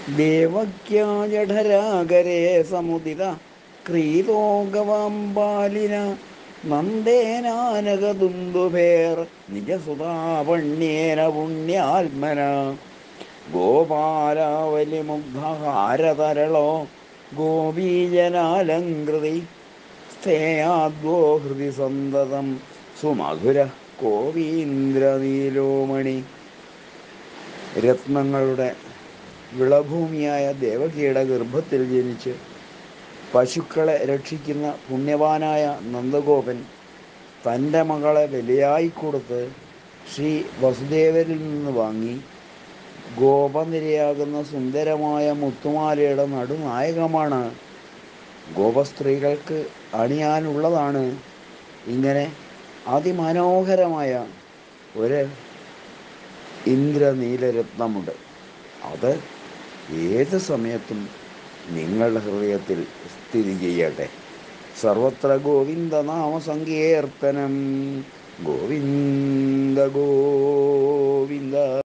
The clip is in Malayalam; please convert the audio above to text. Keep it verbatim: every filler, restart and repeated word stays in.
ദേവക്യാ ജഠരാഗരേ സമുദിത ക്രീതോഗവാം ബാലിന നന്ദേനാനകദുന്ദുഭേർ നിജസുതാപണ്യേന പുണ്യാത്മന ഗോപാലാവലിമുഗ്ധഹാരതരളോ ഗോപീജനാലങ്കൃതി സ്ഥേയാദ്വോ ഹൃദി സന്തതം സുമധുര കോവീന്ദ്രനീലോമണി. രത്നങ്ങളുടെ വിളഭൂമിയായ ദേവകിയുടെ ഗർഭത്തിൽ ജനിച്ച് പശുക്കളെ രക്ഷിക്കുന്ന പുണ്യവാനായ നന്ദഗോപൻ തൻ്റെ മകളെ ബലിയായി കൊടുത്ത് ശ്രീ വസുദേവരിൽ നിന്ന് വാങ്ങി ഗോപനിരയാകുന്ന സുന്ദരമായ മുത്തുമാലയുടെ നടുനായകമാണ്. ഗോപസ്ത്രീകൾക്ക് അണിയാനുള്ളതാണ്. ഇങ്ങനെ അതിമനോഹരമായ ഒരു ഇന്ദ്രനീലരത്നമുണ്ട്. അത് ഏത് സമയത്തും നിങ്ങളുടെ ഹൃദയത്തിൽ സ്ഥിതി ചെയ്യട്ടെ. സർവത്ര ഗോവിന്ദനാമ സങ്കീർത്തനം. ഗോവിന്ദ ഗോവിന്ദ.